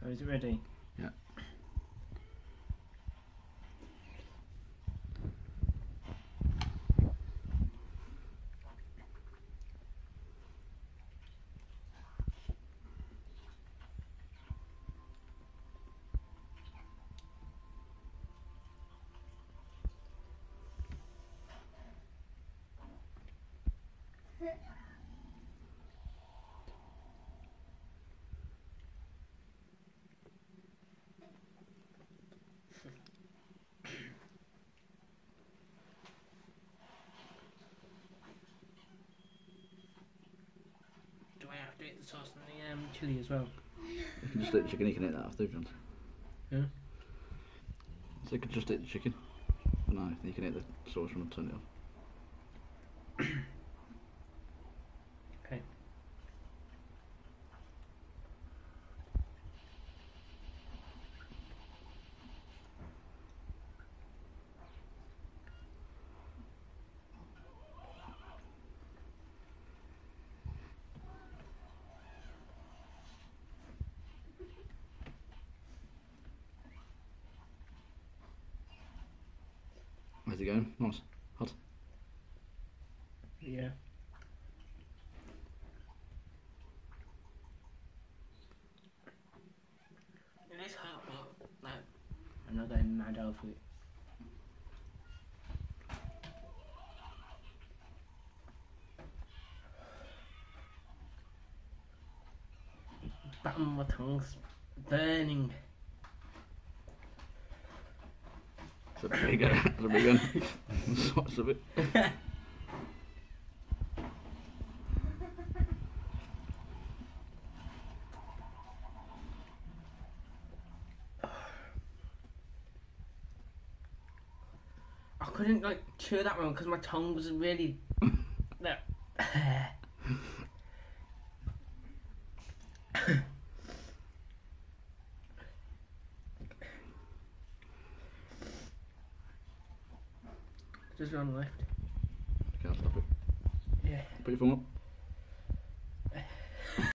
So is it ready? Yeah. Do I have to eat the sauce and the chilli as well? You can just eat the chicken, you can eat that after if you want. Yeah? So you could just eat the chicken. No, you can eat the sauce from the turn it off. Okay. How's it going? Nice. Hot. Yeah. It is hot, but like, I'm not going mad over it. Bottom of my tongue's burning. It's a big one. It's a big one. What's of it? I couldn't like chew that one because my tongue was really. Like, just on the left. Can't stop it. Yeah. Put your thumb up.